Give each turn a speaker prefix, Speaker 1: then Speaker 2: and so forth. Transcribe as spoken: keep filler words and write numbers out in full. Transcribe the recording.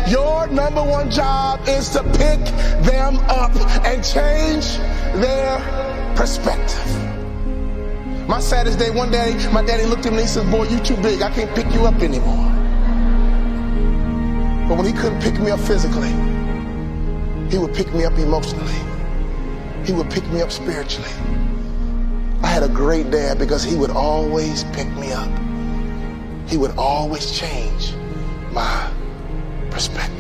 Speaker 1: Your number one job is to pick them up and change their perspective. My saddest day, one day, my daddy looked at me and he said, boy, you too big. I can't pick you up anymore. But when he couldn't pick me up physically, he would pick me up emotionally. He would pick me up spiritually. I had a great dad because he would always pick me up. He would always change my perspective.